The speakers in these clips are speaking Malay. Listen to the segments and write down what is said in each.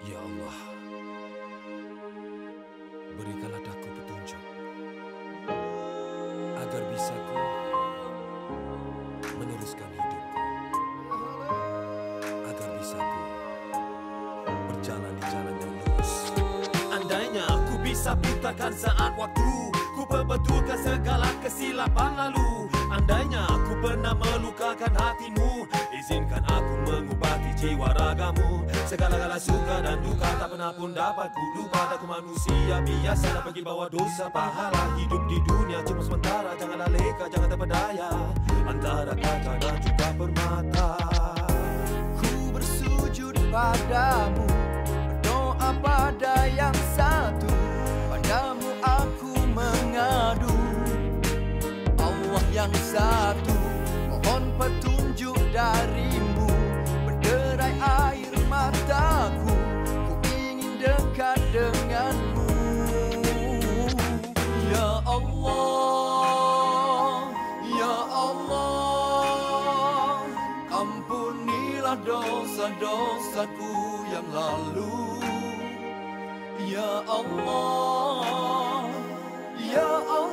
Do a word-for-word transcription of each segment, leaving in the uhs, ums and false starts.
Ya Allah, berikanlah daku petunjuk agar bisa ku meneruskan hidupku, agar bisa ku berjalan di jalan yang lurus. Andainya aku bisa pintarkan saat waktu, ku perbetulkan segala kesilapan lalu. Andainya aku pernah melukakan hatimu, izinkan aku mengobati jiwa ragamu. Segala-gala suka dan duka tak pernah pun dapat ku lupa. Aku manusia biasa dan pergi bawa dosa pahala. Hidup di dunia cuma sementara, janganlah leka, jangan terpedaya antara kaca dan juga permata. Ku bersujud padamu, berdoa pada yang satu, padamu aku mengadu. Allah yang satu, mohon petunjuk darimu. Berderai air mataku, ku ingin dekat denganmu. Ya Allah, ya Allah, ampunilah dosa-dosaku yang lalu. Ya Allah, ya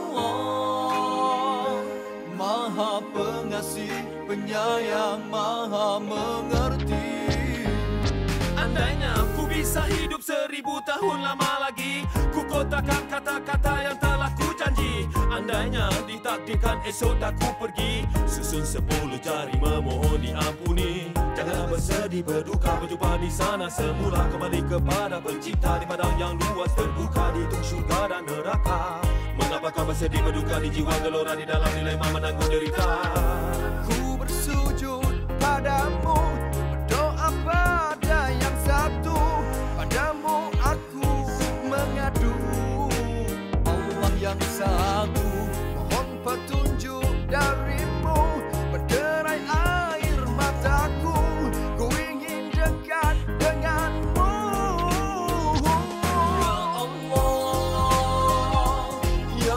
Allah, Maha Pengasih, Penyayang, Maha Mengerti. Andainya aku bisa hidup seribu tahun lama lagi, ku kotakan kata-kata yang telah ku janji. Andainya ditakdirkan esok tak ku pergi, susun sepuluh jari memohon diampuni. Janganlah bersedih berduka, berjumpa di sana semula. Kembali kepada pencipta di padang yang luas terbuka, dihitung syurga dan neraka. Mengapa kau bersedih berduka di jiwa gelora, di dalam dilema menanggung derita? Ku bersujud padamu, berdoa pada yang satu, padamu aku mengadu. Allah yang satu, mohon petunjuk darimu. Berderai air mataku, ku ingin dekat denganmu. Ya Allah, ya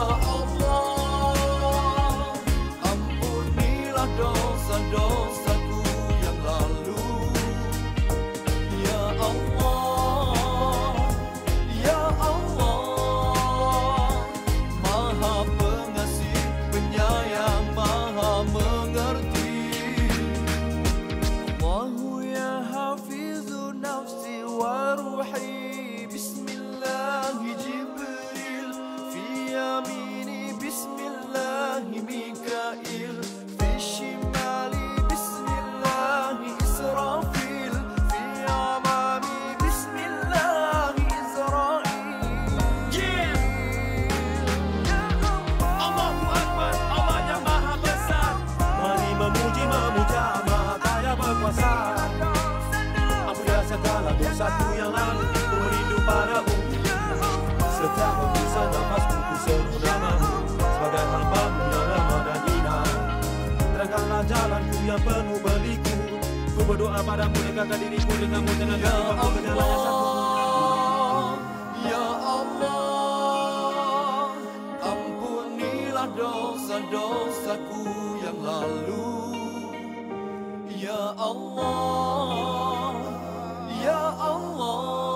Allah, ampunilah dosa-dosaku yang lalu. Ya Allah, ya Allah, Maha Pengasih, Penyayang, Maha Mengerti. Allahu ya hafizu nafsi wa ruhi, Bismillahi Jibril, fi yamini Bismillahi Mikail, fi shimali Bismillahi Israfil, fi amami Bismillahi Israil. Yeah! Allahu Akbar, Allah yang maha besar. Mari memuji memuja Maha Kaya berkuasa. Ampunilah segala dosaku yang lalu, ku merindu padamu. Setiap hembusan nafasku ku seru namamu, sebagai hamba-Mu yang lemah dan hina. Terangkanlah jalanku yang penuh berliku, ku berdoa padamu, dekatkan diriku denganmu dengan Ya kaki ke jalan yang satu. Allah, ya Allah, ampunilah dosa-dosaku yang lalu. Ya Allah, ya Allah,